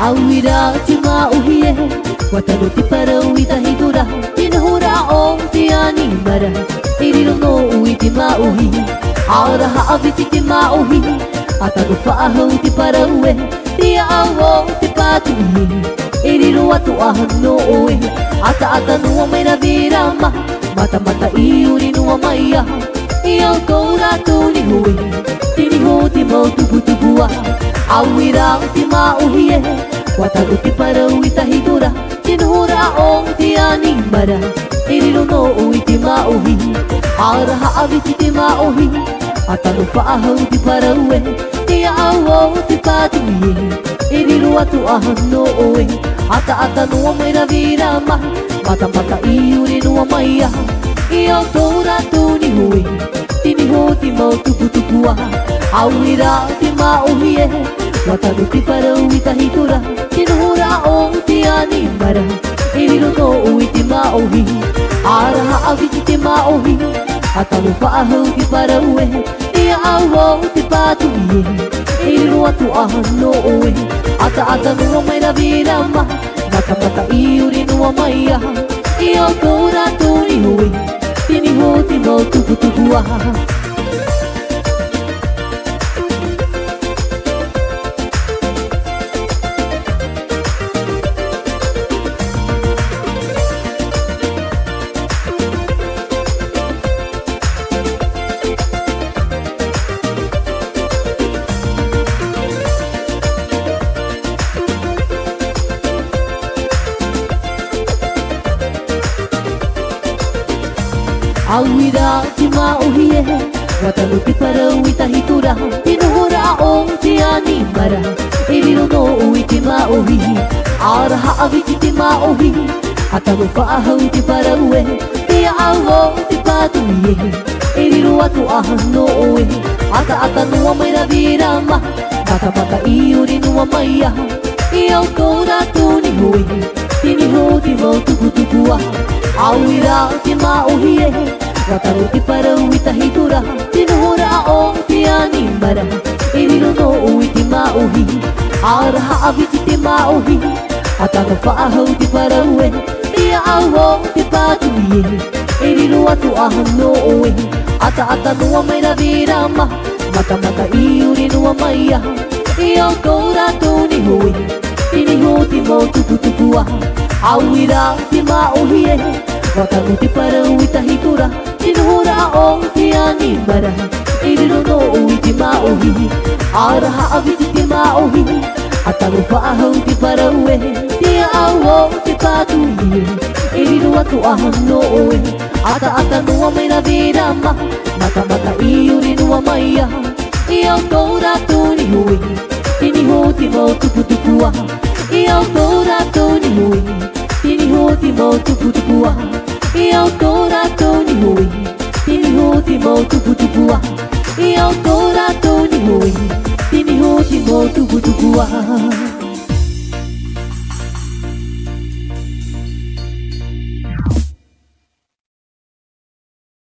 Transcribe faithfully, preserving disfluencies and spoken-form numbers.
Awira te mauhie Wataru te parau I tahidura Tinahura o te animara Iriro no ui te mauhi Auraha aviti te mauhi Ataru whaahau te parau e Tia au o te patuhi Iriro atu aha no oe Ata ata nua mai na virama Mata mata I uri nua mai aha I au kou rātou ni hui Tini ho te mau tupu tupu aha Awira te mauhi e Wataru te parau I tahidura Tinahura o te animara Iriro no ui te mauhi Auraha aviti te mauhi Ataru whaahau te parau e Tia au o te patuhi Iriro atu aha no oe Ata ata nua mai na virama Mata mata I uri nua mai aha I au kou rātou ni hui Tini ho te mau tupu tupu aha Awira te mauhi e Wataru te parau I tahidura Tinahura o te animara Iriro no ui te mauhi Araha aviti te mauhi Ataru whaahau te parau e Tia au o te patuhi Iriro atu aha no oe Ata ata nua mai na virama Mata mata I uri nua mai aha I au kou rātou ni hui Tini ho te mau tupu tupu aha Awira te mauhi e Wataru te parau I tahidura Tinahura o te animara Iriro no ui te mauhi Araha aviti te mauhi Ataru whaahau te parau e Tia au o te patuhi Iriro atu aha no oe Ata ata nua mai na virama Mata mata I uri nua mai aha I au kou rātou ni hui Tini ho te mau tupu tupu aha Awira te mauhi e Wataru te parau I tahidura Tinahura o te animara Iriro no ui te mauhi Araha aviti te mauhi Ataru whaahau te parau e Tia au o te patuhi Iriro atu aha no oe Ata ata nua mai na virama Mata mata I uri nua mai aha I au kou rātou ni hui Tini ho te mau tupu tupu aha Awira te mauhi e Wataru te parau I tahidura Tinahura o te animara Iriro no ui te mauhi Araha aviti te mauhi Ataru whaahau te parau e Tia au o te patuhi Iriro atu aha no oe Ata ata nua mai na virama Mata mata I uri nua mai aha I au kou rātou ni hui Tini ho te mau tupu tupu aha I au kou rātou ni hui Tini ho te mau tupu tupu aha I au kou rātou ni hui Tini ho te mau tupu tupu aha I au kou rātou ni hui Tini ho te mau tupu tupu aha